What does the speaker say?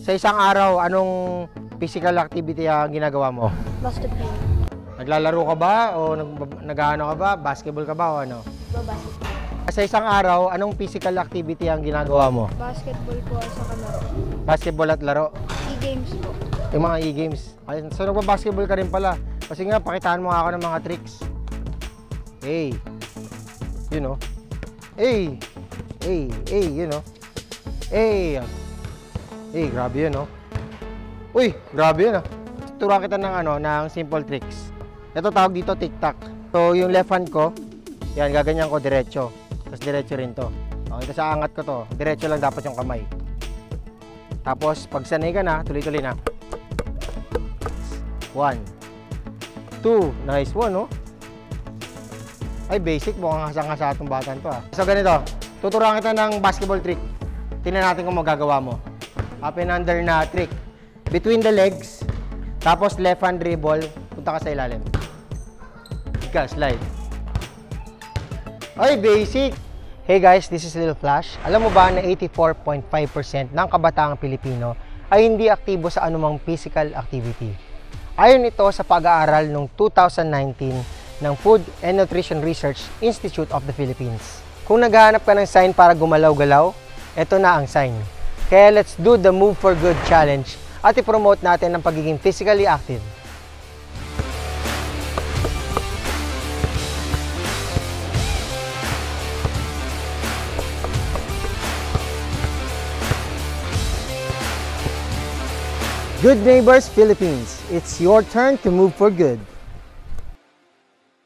Sa isang araw, anong physical activity ang ginagawa mo? Basketball. Naglalaro ka ba o nag-ano ka ba? Basketball ka ba o ano? Basketball. Sa isang araw, anong physical activity ang ginagawa mo? Basketball po sa kalaro. Basketball at laro? E-games po. Yung mga e-games. So nagba-basketball ka rin pala. Kasi nga, pakitaan mo ako ng mga tricks. Hey. You know. Hey. Hey. Hey. You know. Hey. Hey, grabe yun, no? Uy, grabe yun, ah. Turuan kita ng, ng simple tricks. Ito tawag dito, tic-tac. So, yung left hand ko, yan, gaganyan ko diretso. Tapos diretso rin to. Okay, sa angat ko to, diretso lang dapat yung kamay. Tapos, pag sanay ka na, tuloy-tuloy na. 1, 2, nice one, no? Ay, basic, mukhang hasa-hasa itong batan to, ah. So, ganito, tuturuan kita ng basketball trick. Tingnan natin kung magagawa mo. Up and under na trick. Between the legs, tapos left hand dribble, punta ka sa ilalim. Ika, slide. Ay, basic! Hey guys, this is Little Flash. Alam mo ba na 84.5% ng kabataang Pilipino ay hindi aktibo sa anumang physical activity? Ayon ito sa pag-aaral noong 2019 ng Food and Nutrition Research Institute of the Philippines. Kung naghahanap ka ng sign para gumalaw-galaw, ito na ang sign. Kaya let's do the Move for Good challenge at i-promote natin ang pagiging physically active. Good Neighbors Philippines, it's your turn to move for good.